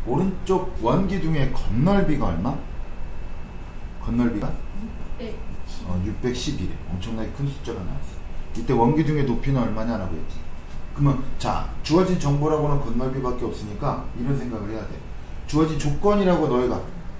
오른쪽 원기둥의 건널비가 얼마? 건널비가? 611. 엄청나게 큰 숫자가 나왔어. 이때 원기둥의 높이는 얼마냐라고 했지. 그러면 자, 주어진 정보라고는 건널비밖에 없으니까 이런 생각을 해야 돼. 주어진 조건이라고 너희가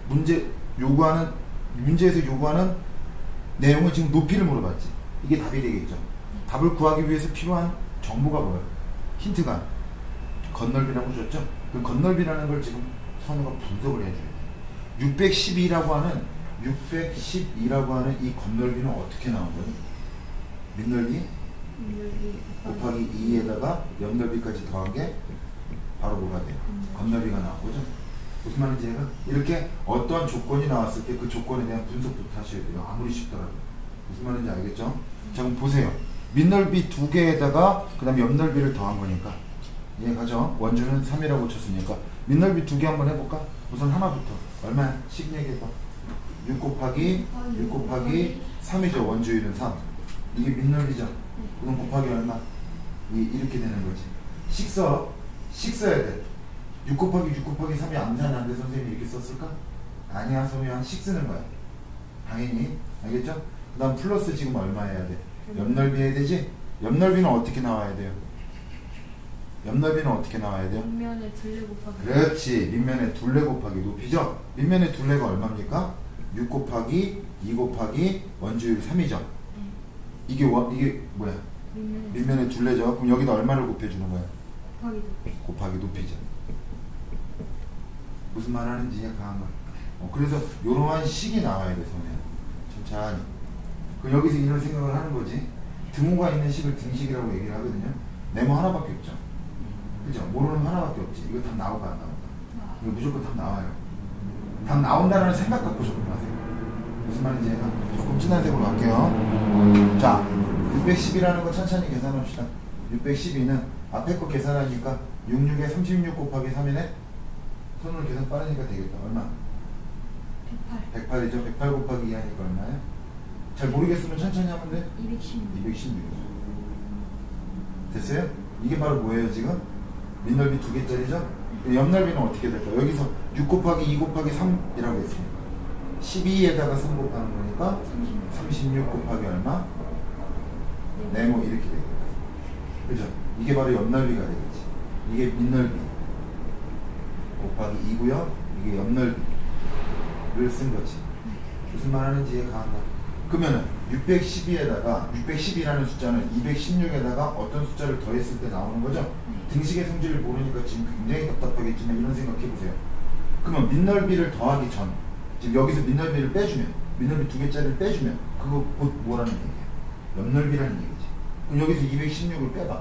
문제에서 요구하는 내용은 지금 높이를 물어봤지. 이게 답이 되겠죠. 답을 구하기 위해서 필요한 정보가 뭐예요? 힌트가 건널비라고 줬죠. 그 건널비라는 걸 지금 선우가 분석을 해줘야 돼. 612라고 하는 이 건널비는 어떻게 나온 거니? 밑넓이 곱하기 2에다가 옆넓이까지 더한 게 바로 뭐가 돼요? 건널비가 나온 거죠. 무슨 말인지 얘가 이렇게 어떠한 조건이 나왔을 때 그 조건에 대한 분석부터 하셔야 돼요. 아무리 쉽더라도. 무슨 말인지 알겠죠? 자, 그럼 보세요. 밑넓이 2개에다가 그 다음에 옆넓이를 더한 거니까 이해가죠? 원주는 3이라고 쳤으니까 밑넓이 2개 한번 해볼까? 우선 하나부터 얼마야? 식 얘기해봐. 6 곱하기 3이죠. 원주율은 3. 이게 밑넓이죠. 그럼 곱하기 얼마? 이렇게 되는 거지. 식 써야 돼. 6 곱하기 3이 암산이 안 돼. 선생님이 이렇게 썼을까? 아니야. 소미야. 식 쓰는 거야. 당연히. 알겠죠? 그 다음 플러스 지금 얼마 해야 돼? 옆넓이 해야 되지? 옆넓이는 어떻게 나와야 돼요? 밑면에 둘레 곱하기. 그렇지. 밑면에 둘레 곱하기 높이죠? 밑면에 둘레가 얼마입니까? 6 곱하기 2 곱하기 원주율 3이죠? 이게 뭐야? 밑면에 둘레죠? 그럼 여기다 얼마를 곱해주는 거야? 곱하기 높이죠. 무슨 말 하는지 강한 거. 그래서 이러한 식이 나와야 돼, 선생님. 천천히. 그럼 여기서 이런 생각을 하는 거지. 등호가 있는 식을 등식이라고 얘기를 하거든요. 네모 하나밖에 없죠. 그죠? 모르는 하나밖에 없지. 이거 답 나올까 안 나올까? 이거 무조건 답 나와요. 답 나온다는 생각 갖고 접근하세요. 무슨 말인지 얘가 조금 진한 색으로 갈게요. 자, 610이라는 거 천천히 계산합시다. 612는 앞에 거 계산하니까 66에 36 곱하기 3이네? 손으로 계산 빠르니까 되겠다. 얼마? 108이죠. 108 곱하기 2 하니까 얼마예요? 잘 모르겠으면 천천히 하면 돼. 216. 됐어요? 이게 바로 뭐예요 지금? 밑넓이 2개짜리죠? 옆넓이는 어떻게 될까요? 여기서 6 곱하기 2 곱하기 3이라고 했으니까 12에다가 3 곱하는 거니까 36 곱하기 얼마? 네모 이렇게 되겠다. 그죠? 이게 바로 옆넓이가 되겠지. 이게 밑넓이 곱하기 2고요. 이게 옆넓이를 쓴 거지. 무슨 말 하는지 이해가 안 가. 그러면은 612라는 숫자는 216에다가 어떤 숫자를 더했을 때 나오는 거죠? 등식의 성질을 모르니까 지금 굉장히 답답하겠지만 이런 생각 해보세요. 그러면 밑넓이를 더하기 전, 지금 여기서 밑넓이를 빼주면, 밑넓이 2개짜리를 빼주면 그거 곧 뭐라는 얘기야? 옆넓이라는 얘기지. 그럼 여기서 216을 빼봐.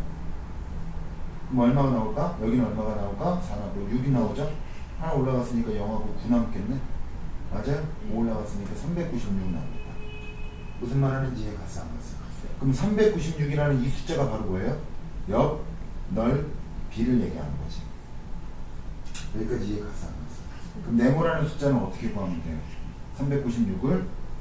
그럼 얼마가 나올까? 여기는 얼마가 나올까? 4나고 6이 나오죠? 하나 올라갔으니까 0하고 9 남겠네? 맞아요? 5 올라갔으니까 396 나오겠다. 무슨 말 하는지 이해 갔어 안 갔어? 그럼 396이라는 이 숫자가 바로 뭐예요? 옆, 넓, 비를 얘기하는 거지. 여기까지 이해 갔어 안 갔어? 그럼 네모라는 숫자는 어떻게 구하면 돼요? 396을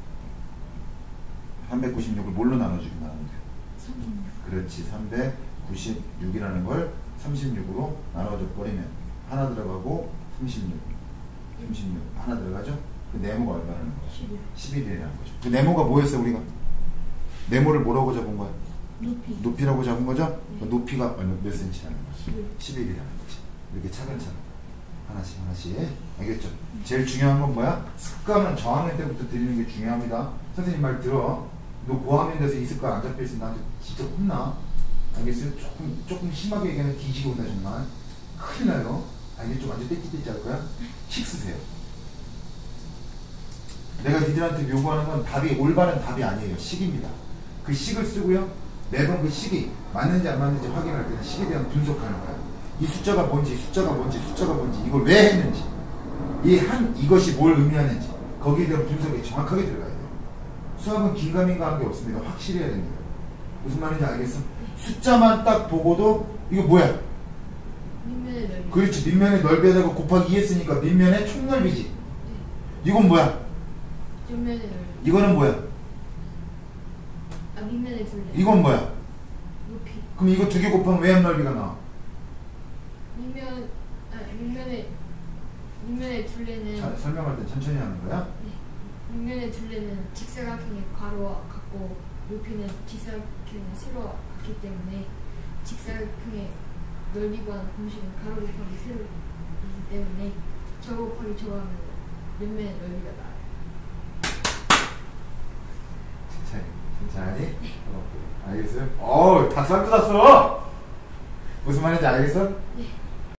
뭘로 나눠주면 돼요? 그렇지. 396이라는 걸 36으로 나눠줘 버리면 하나 들어가고 36 하나 들어가죠? 그 네모가 얼마라는 거야? 11이라는 거죠. 그 네모가 뭐였어요 우리가? 네모를 뭐라고 잡은 거야? 높이라고 잡은 거죠? 그 높이가 몇 센치라는 거야? 11이라는 거지. 이렇게 차근차근 하나씩 알겠죠? 제일 중요한 건 뭐야? 습관은 저학년 때부터 드리는 게 중요합니다. 선생님 말 들어. 너 고학년 돼서 이 습관 안 잡혀있으면 나한테 진짜 혼나. 알겠어요? 조금 심하게 얘기하면 뒤지고 온다 정말. 큰일 나요. 알겠죠? 완전 떼끼떼끼 할 거야? 식 쓰세요. 내가 니들한테 요구하는 건 올바른 답이 아니에요. 식입니다. 그 식을 쓰고요. 매번 그 식이 맞는지 안 맞는지 확인할 때는 식에 대한 분석하는 거야. 이 숫자가 뭔지 이걸 왜 했는지 이것이 뭘 의미하는지 거기에 대한 분석이 정확하게 들어가야 돼요. 수학은 긴가민가한 게 없습니다. 확실히 해야 됩니다. 무슨 말인지 알겠어? 숫자만 딱 보고도 이거 뭐야? 밑면의 넓이. 그렇지. 밑면의 넓이에다가 곱하기 2 했으니까 밑면의 총넓이지. 이건 뭐야? 옆면의 넓이. 이거는 뭐야? 밑면의 둘레. 이건 뭐야? 높이. 그럼 이거 2개 곱하면 왜 옆넓이가 나와? 밑면의 윗면의 둘레는 설명할 때 천천히 하는 거야? 윗면의 둘레는 직사각형의 괄호와 같고 높이는 직사각형의 세로와 같기 때문에 직사각형의 넓이 구하는 공식은 가로 곱하기 세로이기 때문에 저 곱하기 저거 하면 윗면의 넓이가 나와요. 천천히. 알겠어요? 어우, 다 쌈 뜯었어! 무슨 말인지 알겠어? 네.